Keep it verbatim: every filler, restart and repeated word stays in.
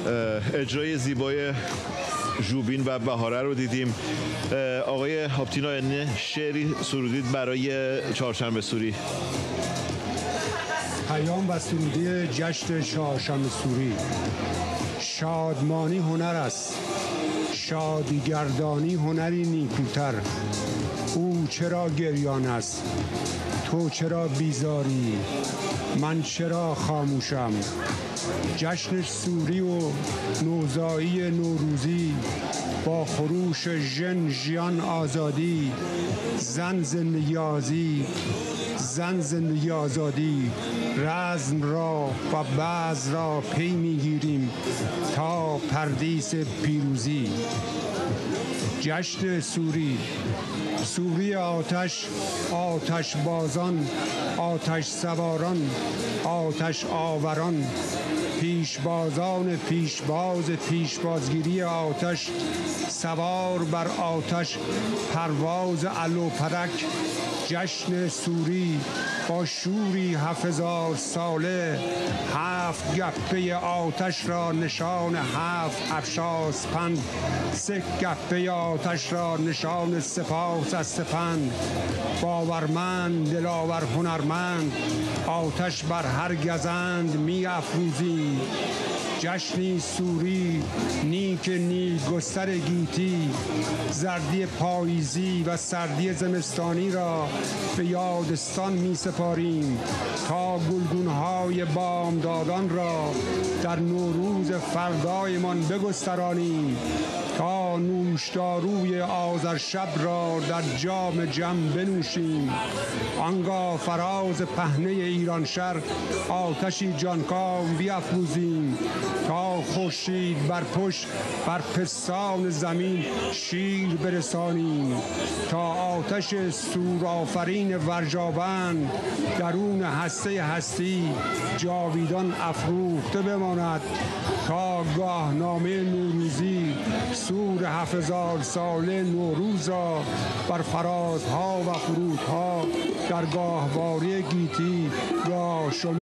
اجرای زیبای ژوبین و بهاره رو دیدیم. آقای هاپتینا شعری سرودید برای چهارشنبه سوری. پیام و سرودی جشن چهارشنبه سوری. شادمانی هنر است، شادیگردانی هنری نیکوتر. او چرا گریان است، تو چرا بیزاری، من چرا خاموشم. جشن سوری و نوزایی نوروزی با خروش ژن ژیان آزادی، زن زندگی آزی، زن زندگی آزادی. رزم را و بعض را پی میگیریم تا پردیس پیروزی. جشن سوری، سوری آتش، آتش بازان، آتش سواران، آتش آوران، پیشبازان پیشباز پیشبازگیری آتش، سوار بر آتش، پرواز الوپرک. جشن سوری با شوری هفت هزار ساله، هفت گپه آتش را نشان هفت افشاسپند، سه گپه آتش را نشان سپاس از سپند. باورمند دلاور هنرمند، آتش بر هر گزند می افروزی. جشنی سوری نیک نیک گستر گیتی، زردی پاییزی و سردی زمستانی را به یادستان می سپاریم تا گلگونهای بامدادان را در نوروز فردایمان بگسترانیم، تا نوشداروی آذر شب را در جام جم بنوشیم. آنگاه فراز پهنه ایران شهر آتشی جانکام بیفروزیم، تا خورشید بر پشت بر پستان زمین شیر برسانیم، تا آتش سورآفرین ورژابند درون هسته هستی جاویدان افروخته بماند، تا گاهنامه نوروزی سور هفت هزار ساله نوروز را بر فرازها و فرودها در گاهواره گیتی یا شما